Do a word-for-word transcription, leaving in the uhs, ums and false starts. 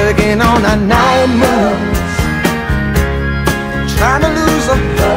working on our night moves, trying to lose a